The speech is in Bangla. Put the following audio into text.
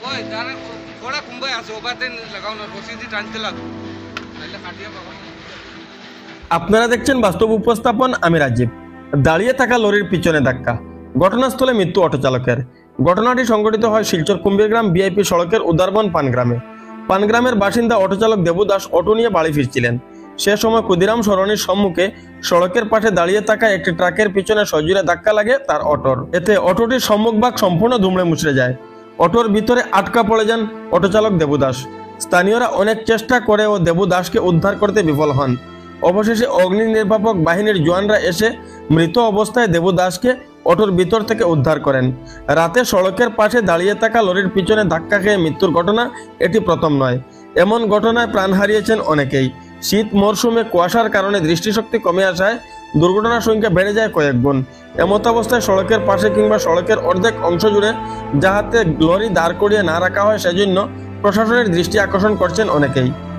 ওই যারা থোড়া কুম্বাই আছে ওভারটেন লাগাও না রশিদি টানতে লাগো তাহলে কাটিয়ে পাবো। আপনারা দেখছেন বাস্তব উপস্থাপন, আমি রাজীব। দাঁড়িয়ে থাকা লরির পিছনে ধাক্কা, ঘটনাস্থলে মৃত্যু অটো চালকের। ঘটনাটি সংঘটিত হয় শিলচর কুম্ভীরগ্রাম ভিআইপি সড়কের উদারবন পানগ্রামে। পানগ্রামের বাসিন্দা অটো চালক দেবু দাস অটো নিয়ে বাড়ি ফিরছিলেন। সে সময় ক্ষুদিরাম সরণির সম্মুখে সড়কের পাশে দাঁড়িয়ে থাকা একটি ট্রাকের পিছনে সজোরে ধাক্কা লাগে তার অটোর। এতে অটোটির সম্মুখভাগ সম্পূর্ণ দুমড়ে মুচড়ে যায়। অটোর ভিতরে আটকা পড়ে যান অটো চালক দেবু দাস। স্থানীয়রা অনেক চেষ্টা করেও দেবু দাসকে উদ্ধার করতে বিফল হন। অবশেষে অগ্নি নির্বাপক বাহিনীর জওয়ানরা এসে মৃত অবস্থায় দেবু দাসকে অটোর ভিতর থেকে উদ্ধার করেন। রাতে সড়কের পাশে দাঁড়িয়ে থাকা লরির পিছনে ধাক্কা খেয়ে মৃত্যুর ঘটনা এটি প্রথম নয়। এমন ঘটনায় প্রাণ হারিয়েছেন অনেকেই। শীত মরশুমে কুয়াশার কারণে দৃষ্টিশক্তি কমে আসায় দুর্ঘটনার সংখ্যা বেড়ে যায় কয়েক গুণ। এমত অবস্থায় সড়কের পাশে কিংবা সড়কের অর্ধেক অংশ জুড়ে যাহাতে লরি দাঁড় করিয়ে না রাখা হয় সেজন্য প্রশাসনের দৃষ্টি আকর্ষণ করছেন অনেকেই।